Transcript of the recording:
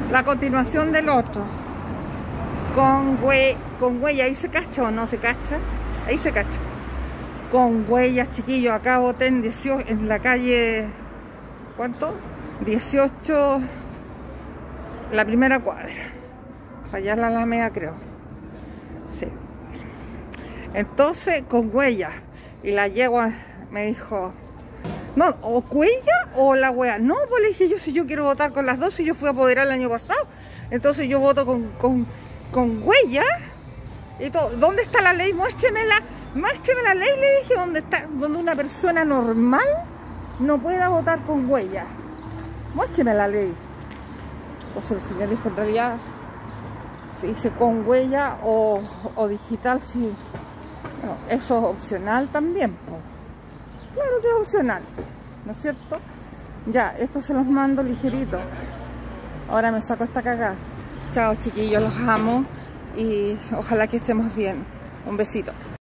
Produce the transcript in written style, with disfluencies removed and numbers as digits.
La continuación del otro. Con huella, ahí se cacha o no se cacha. Ahí se cacha. Con huellas, chiquillos. Acá boté en la calle, ¿cuánto? 18, la primera cuadra. Para allá la Alameda, creo. Sí. Entonces, con huellas. Y la yegua me dijo, no, o huella o la wea. No, pues le dije yo, si yo quiero votar con las dos, si yo fui apoderada el año pasado. Entonces yo voto con huella. Y todo. ¿Dónde está la ley? Muéstreme la ley, le dije, donde una persona normal no pueda votar con huella. Muéstreme la ley. Entonces el señor dijo, en realidad, se dice con huella o digital, sí. Bueno, eso es opcional también, pues. Claro que es opcional, ¿no es cierto? Ya, esto se los mando ligerito. Ahora me saco esta cagada. Chao, chiquillos, los amo y ojalá que estemos bien. Un besito.